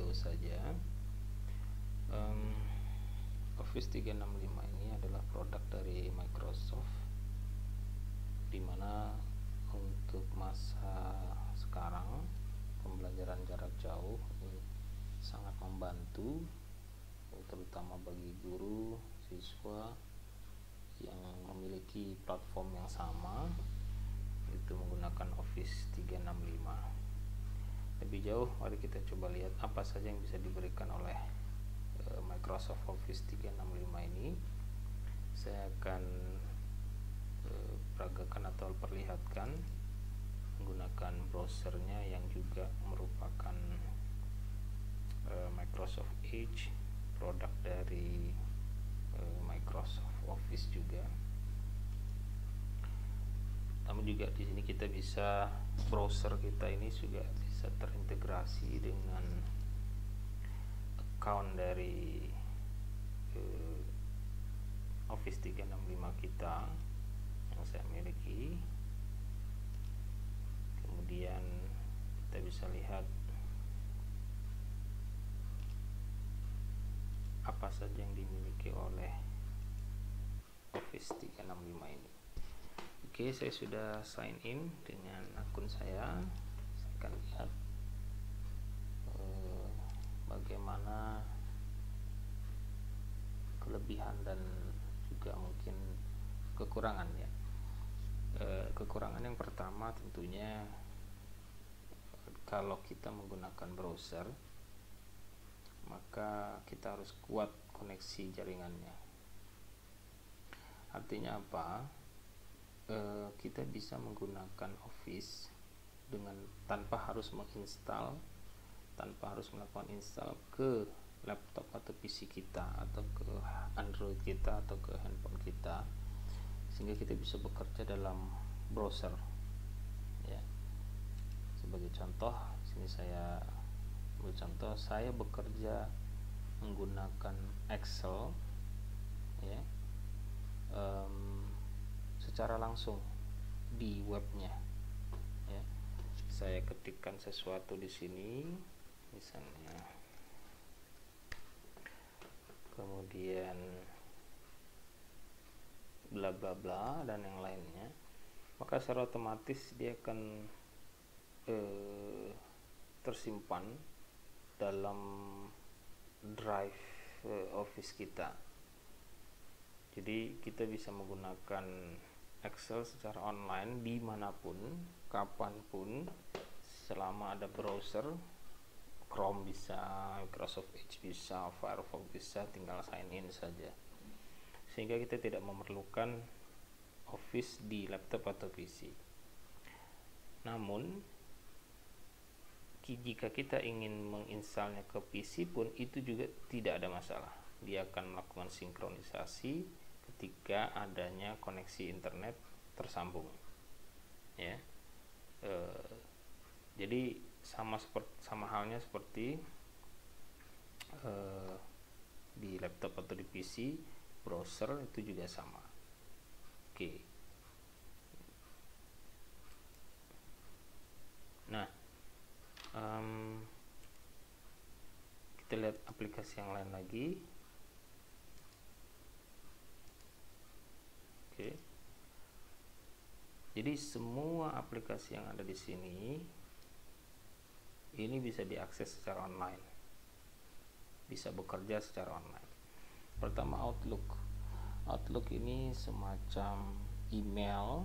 tahu saja, Office 365 ini adalah produk dari Microsoft, dimana untuk masa sekarang pembelajaran jarak jauh ini sangat membantu, terutama bagi guru, siswa yang memiliki platform yang sama, itu menggunakan Office 365. Lebih jauh, mari kita coba lihat apa saja yang bisa diberikan oleh Microsoft Office 365 ini. Saya akan peragakan atau perlihatkan menggunakan browsernya yang juga merupakan Microsoft Edge, produk dari Microsoft Office juga. Namun juga di sini kita bisa, browser kita ini juga bisa terintegrasi dengan account dari Office 365 kita yang saya miliki. Kemudian kita bisa lihat apa saja yang dimiliki oleh Office 365 ini. Oke, saya sudah sign in dengan akun saya. Saya akan lihat bagaimana kelebihan dan juga mungkin kekurangan ya. Kekurangan yang pertama tentunya kalau kita menggunakan browser, maka kita harus kuat koneksi jaringannya. Artinya apa? Kita bisa menggunakan Office dengan tanpa harus menginstal, tanpa harus melakukan install ke laptop atau PC kita, atau ke Android kita, atau ke handphone kita, sehingga kita bisa bekerja dalam browser ya. Sebagai contoh, sini saya ambil contoh, saya bekerja menggunakan Excel ya, secara langsung di webnya ya. Saya ketikkan sesuatu di sini misalnya, kemudian bla bla bla dan yang lainnya, maka secara otomatis dia akan tersimpan dalam drive Office kita. Jadi kita bisa menggunakan Excel secara online dimanapun, kapanpun, selama ada browser. Chrome bisa, Microsoft Edge bisa, Firefox bisa, tinggal sign in saja, sehingga kita tidak memerlukan Office di laptop atau PC. Namun jika kita ingin menginstalnya ke PC pun itu juga tidak ada masalah. Dia akan melakukan sinkronisasi ketika adanya koneksi internet tersambung ya. Jadi sama halnya seperti di laptop atau di PC, browser itu juga sama. Oke. Nah, kita lihat aplikasi yang lain lagi. Oke. Jadi semua aplikasi yang ada di sini ini bisa diakses secara online, bisa bekerja secara online. Pertama, Outlook ini semacam email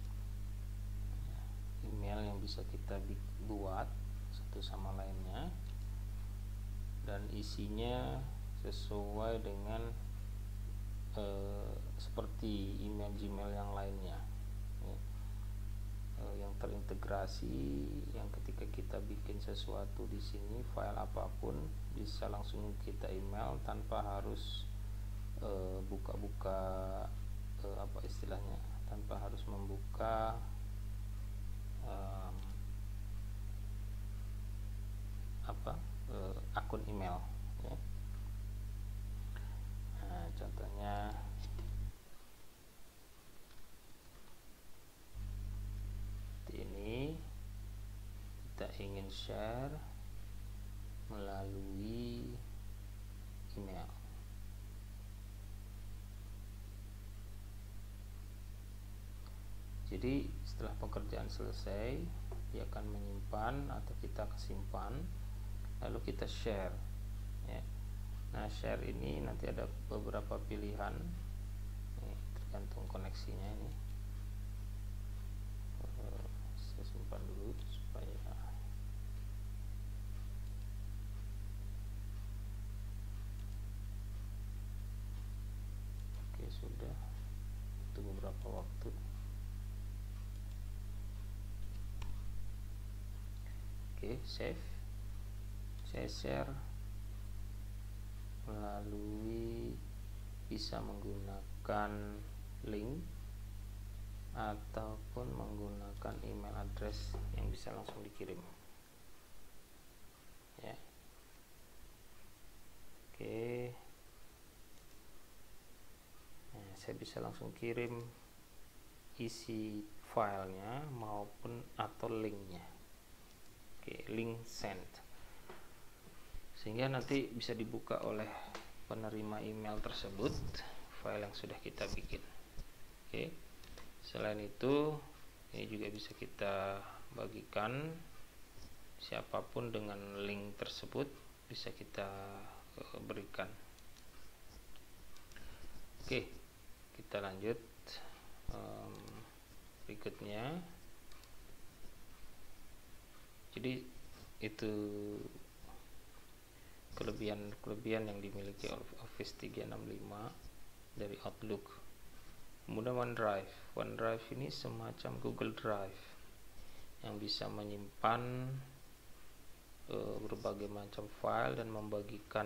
yang bisa kita buat satu sama lainnya, dan isinya sesuai dengan seperti email Gmail yang lainnya ya. Yang terintegrasi, yang ketika kita bikin sesuatu di sini, file apapun bisa langsung kita email tanpa harus buka-buka apa istilahnya, tanpa harus membuka akun email ya. Nah, contohnya ini, kita ingin share melalui Jadi setelah pekerjaan selesai, dia akan menyimpan atau kita kesimpan, lalu kita share ya. Nah, share ini nanti ada beberapa pilihan, ini tergantung koneksinya. Ini saya simpan dulu supaya oke, sudah. Tunggu beberapa waktu. Oke, save. Saya share melalui bisa menggunakan link ataupun menggunakan email address yang bisa langsung dikirim ya. Oke, nah, saya bisa langsung kirim isi filenya maupun atau linknya. Oke, link send, sehingga nanti bisa dibuka oleh penerima email tersebut file yang sudah kita bikin. Oke, selain itu ini juga bisa kita bagikan siapapun dengan link tersebut, bisa kita berikan. Oke, kita lanjut berikutnya. Jadi itu kelebihan yang dimiliki Office 365 dari Outlook. Kemudian OneDrive ini semacam Google Drive yang bisa menyimpan berbagai macam file dan membagikan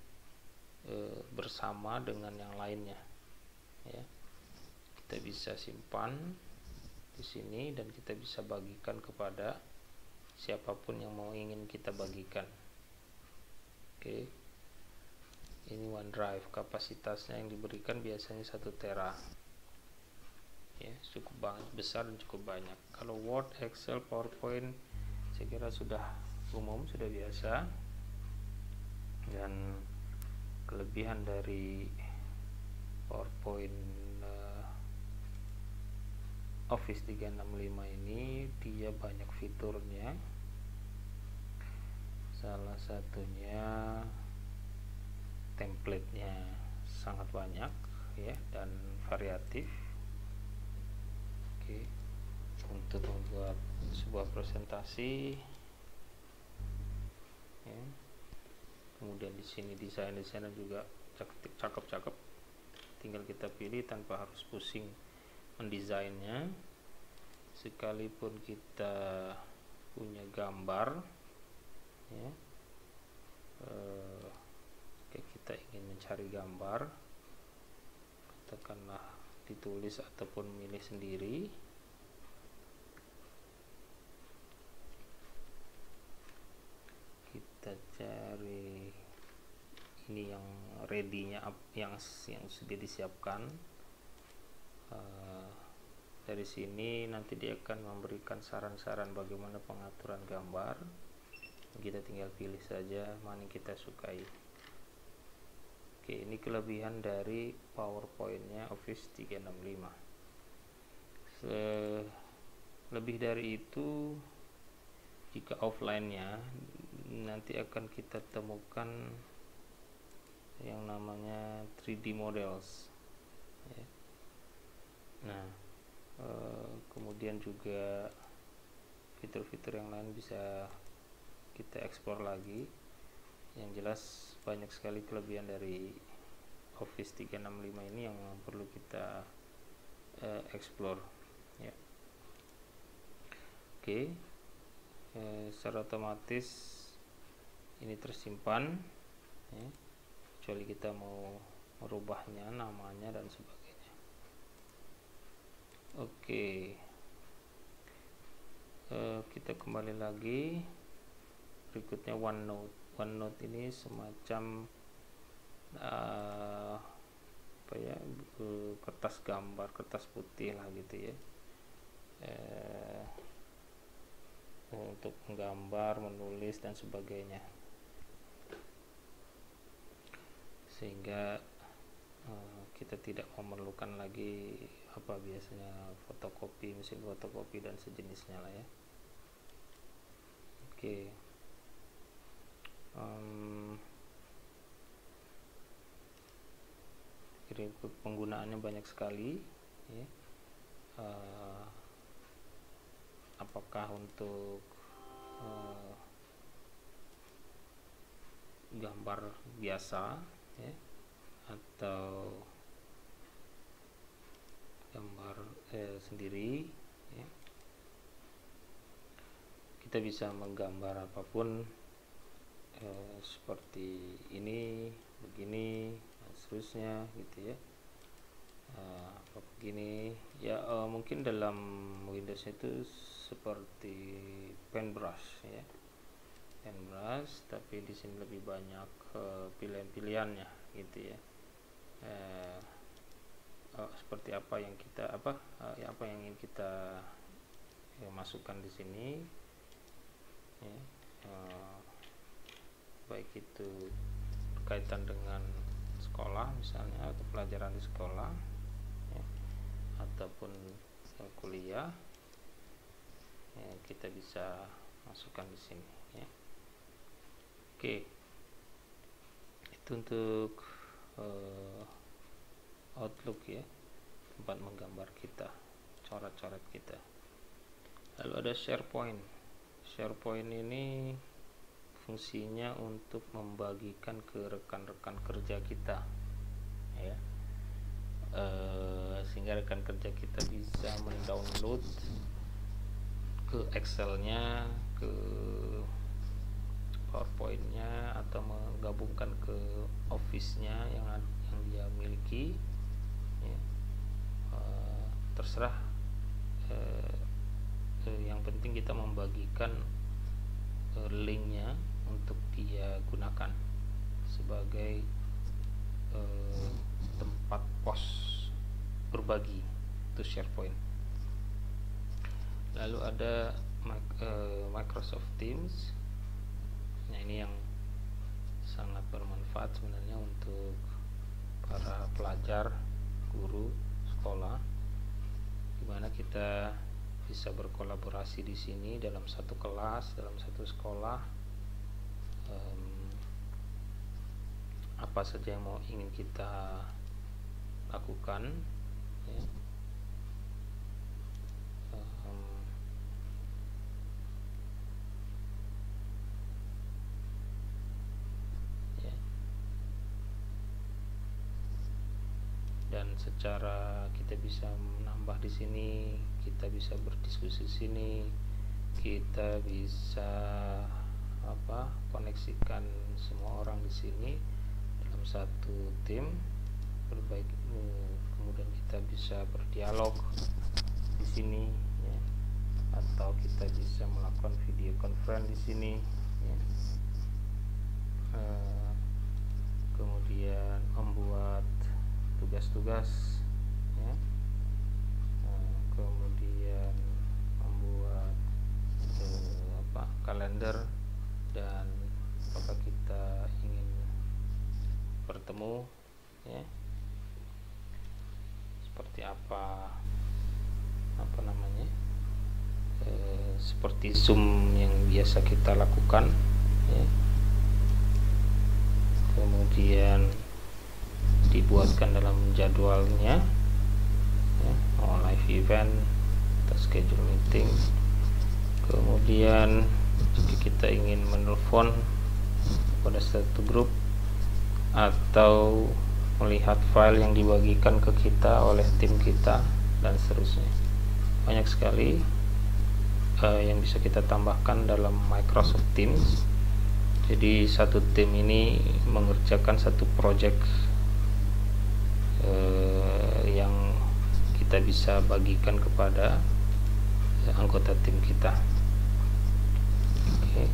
bersama dengan yang lainnya ya. Kita bisa simpan di sini dan kita bisa bagikan kepada siapapun yang ingin kita bagikan. Oke, ini OneDrive, kapasitasnya yang diberikan biasanya 1 tera ya, cukup banget, besar dan cukup banyak. Kalau Word, Excel, PowerPoint saya kira sudah umum, sudah biasa. Dan kelebihan dari PowerPoint Office 365 ini, dia banyak fiturnya. Salah satunya template-nya sangat banyak ya dan variatif. Oke, untuk membuat sebuah presentasi ya. Kemudian di sini desainnya juga cakep-cakep, tinggal kita pilih tanpa harus pusing mendesainnya. Sekalipun kita punya gambar ya, kita ingin mencari gambar, katakanlah ditulis ataupun milih sendiri, kita cari ini yang ready-nya, yang sudah disiapkan. Dari sini nanti dia akan memberikan saran-saran bagaimana pengaturan gambar. Kita tinggal pilih saja mana yang kita sukai. Oke, ini kelebihan dari PowerPoint-nya Office 365. Lebih dari itu, jika offline-nya nanti akan kita temukan yang namanya 3D models ya. Nah, kemudian juga fitur-fitur yang lain bisa kita eksplor lagi. Yang jelas banyak sekali kelebihan dari Office 365 ini yang perlu kita eksplor ya. Oke, secara otomatis ini tersimpan ya, kecuali kita mau merubahnya, namanya dan sebagainya. Oke, kita kembali lagi. Berikutnya OneNote ini semacam apa ya, kertas gambar, kertas putih lah gitu ya, untuk menggambar, menulis dan sebagainya, sehingga kita tidak memerlukan lagi biasanya fotokopi, mesin fotokopi dan sejenisnya lah ya. Oke. Penggunaannya banyak sekali ya. Apakah untuk gambar biasa ya, atau gambar sendiri ya. Kita bisa menggambar apapun seperti ini, begini, dan seterusnya gitu ya. Begini ya, mungkin dalam Windows itu seperti paintbrush ya, paintbrush, tapi di sini lebih banyak pilihan-pilihannya gitu ya. Seperti apa yang kita apa yang ingin kita masukkan di sini ya, baik itu berkaitan dengan sekolah misalnya, atau pelajaran di sekolah ya, ataupun kuliah ya, kita bisa masukkan di sini ya. Oke, itu untuk Outlook ya, tempat menggambar kita, coret-coret kita. Lalu ada SharePoint. SharePoint ini fungsinya untuk membagikan ke rekan-rekan kerja kita ya, sehingga rekan kerja kita bisa mendownload ke Excelnya, ke PowerPointnya, atau menggabungkan ke Office-nya yang dia miliki ya. Terserah, yang penting kita membagikan linknya untuk dia gunakan sebagai tempat pos berbagi itu SharePoint. Lalu ada Microsoft Teams. Nah, ini yang sangat bermanfaat sebenarnya untuk para pelajar, guru, sekolah, dimana kita bisa berkolaborasi di sini dalam satu kelas, dalam satu sekolah. Apa saja yang ingin kita lakukan ya. Dan secara kita bisa menambah di sini, kita bisa berdiskusi di sini, kita bisa koneksikan semua orang di sini dalam satu tim, kemudian kita bisa berdialog di sini ya, atau kita bisa melakukan video conference di sini ya. Kemudian membuat tugas-tugas ya, kemudian membuat kalender, dan apakah kita ingin bertemu ya, seperti apa namanya, seperti Zoom yang biasa kita lakukan ya. Kemudian dibuatkan dalam jadwalnya ya, live event atau schedule meeting. Kemudian jika kita ingin menelpon pada satu grup atau melihat file yang dibagikan ke kita oleh tim kita dan seterusnya, banyak sekali yang bisa kita tambahkan dalam Microsoft Teams. Jadi satu tim ini mengerjakan satu project yang kita bisa bagikan kepada anggota tim kita. Oke.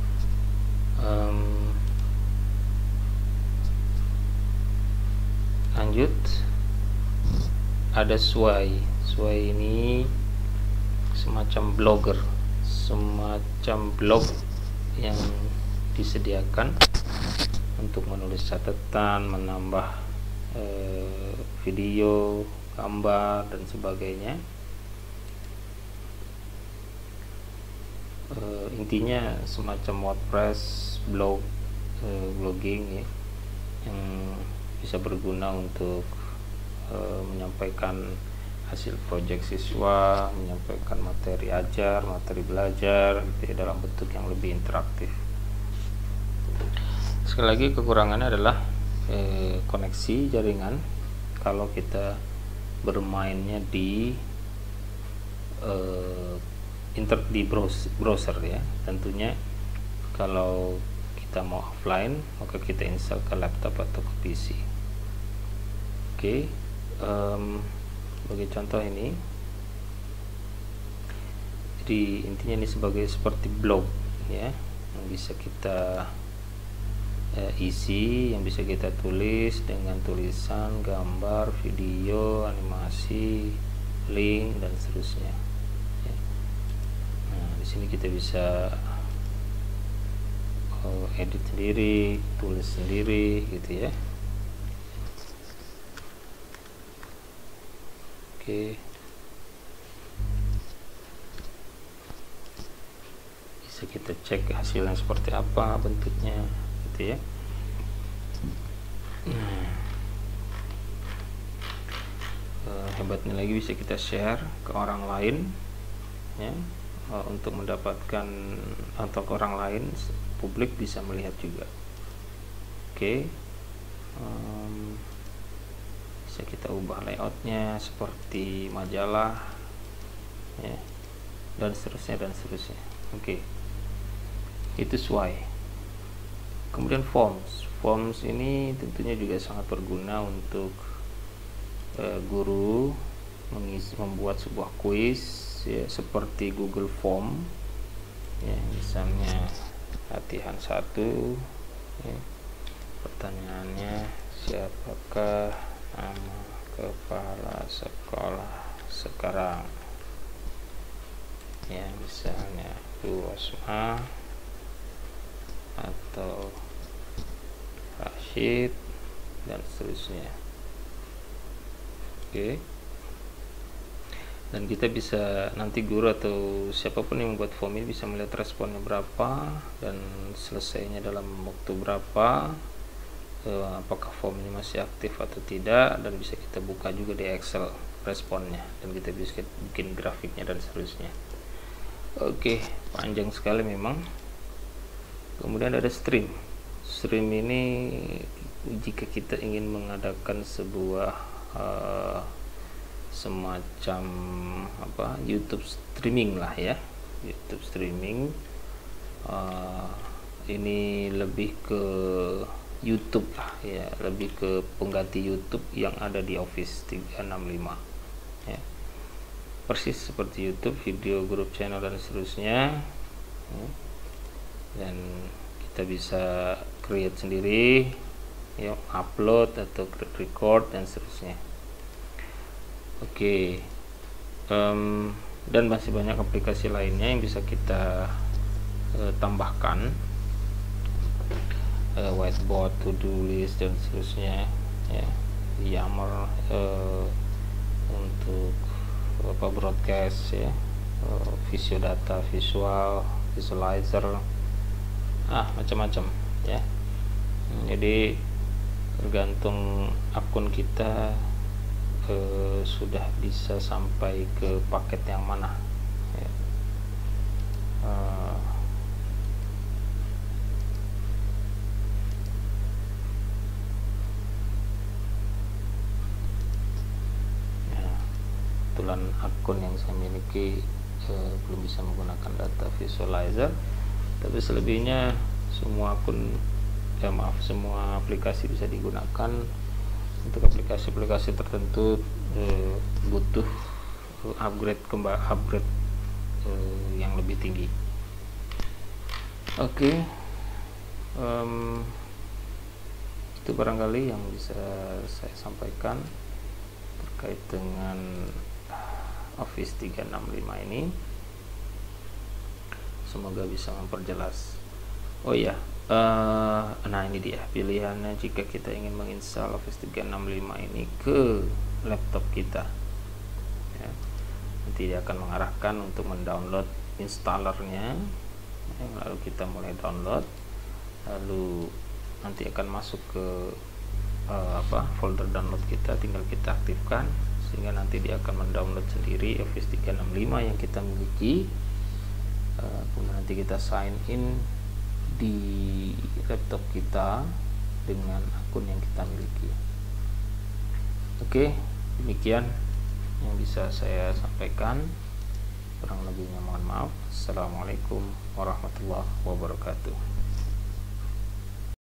Lanjut, ada Sway. Sway ini semacam blogger, semacam blog yang disediakan untuk menulis catatan, menambah video, gambar dan sebagainya. Intinya semacam WordPress, blogging ya, yang bisa berguna untuk menyampaikan hasil proyek siswa, menyampaikan materi ajar, materi belajar gitu ya, dalam bentuk yang lebih interaktif. Sekali lagi kekurangannya adalah koneksi jaringan kalau kita bermainnya di browser ya. Tentunya kalau kita mau offline maka kita install ke laptop atau ke PC. Oke, bagi contoh ini, jadi intinya ini seperti blog ya, yang bisa kita isi, yang bisa kita tulis dengan tulisan, gambar, video, animasi, link dan seterusnya ya. Nah, di sini kita bisa edit sendiri, tulis sendiri gitu ya. Oke, bisa kita cek hasilnya seperti apa bentuknya gitu ya. Hebatnya lagi bisa kita share ke orang lain ya, untuk mendapatkan, atau ke orang lain, publik bisa melihat juga. Oke, bisa kita ubah layoutnya seperti majalah ya, dan seterusnya. Oke, itu sesuai. Kemudian forms ini tentunya juga sangat berguna untuk guru membuat sebuah quiz ya, seperti Google Form ya, misalnya latihan 1 ya, pertanyaannya, siapakah nama kepala sekolah sekarang ya, misalnya Bu Rosma atau Rashid dan seterusnya. Oke, dan kita bisa, nanti guru atau siapapun yang membuat form ini bisa melihat responnya berapa dan selesainya dalam waktu berapa, apakah form ini masih aktif atau tidak, dan bisa kita buka juga di Excel responnya, dan kita bisa bikin grafiknya dan seterusnya. Oke, panjang sekali memang. Kemudian ada stream ini jika kita ingin mengadakan sebuah semacam YouTube streaming lah ya, YouTube streaming. Ini lebih ke YouTube lah ya, lebih ke pengganti YouTube yang ada di Office 365 ya. Persis seperti YouTube, video, grup, channel dan seterusnya ya. Dan kita bisa create sendiri ya, upload atau record dan seterusnya. Oke, dan masih banyak aplikasi lainnya yang bisa kita tambahkan, whiteboard, to-do list dan seterusnya ya, Yammer untuk broadcast ya, visio data, visualizer, macam-macam ya. Jadi tergantung akun kita sudah bisa sampai ke paket yang mana ya. Kebetulan akun yang saya miliki belum bisa menggunakan data visualizer, tapi selebihnya semua akun semua aplikasi bisa digunakan. Untuk aplikasi-aplikasi tertentu butuh upgrade yang lebih tinggi. Oke, itu barangkali yang bisa saya sampaikan terkait dengan Office 365 ini. Semoga bisa memperjelas. Oh ya, Nah ini dia pilihannya jika kita ingin menginstal Office 365 ini ke laptop kita ya. Nanti dia akan mengarahkan untuk mendownload installernya ya, lalu kita mulai download, lalu nanti akan masuk ke folder download kita, tinggal kita aktifkan sehingga nanti dia akan mendownload sendiri Office 365 yang kita miliki. Kemudian nanti kita sign in di laptop kita dengan akun yang kita miliki. Oke, demikian yang bisa saya sampaikan, kurang lebihnya mohon maaf. Assalamualaikum warahmatullahi wabarakatuh.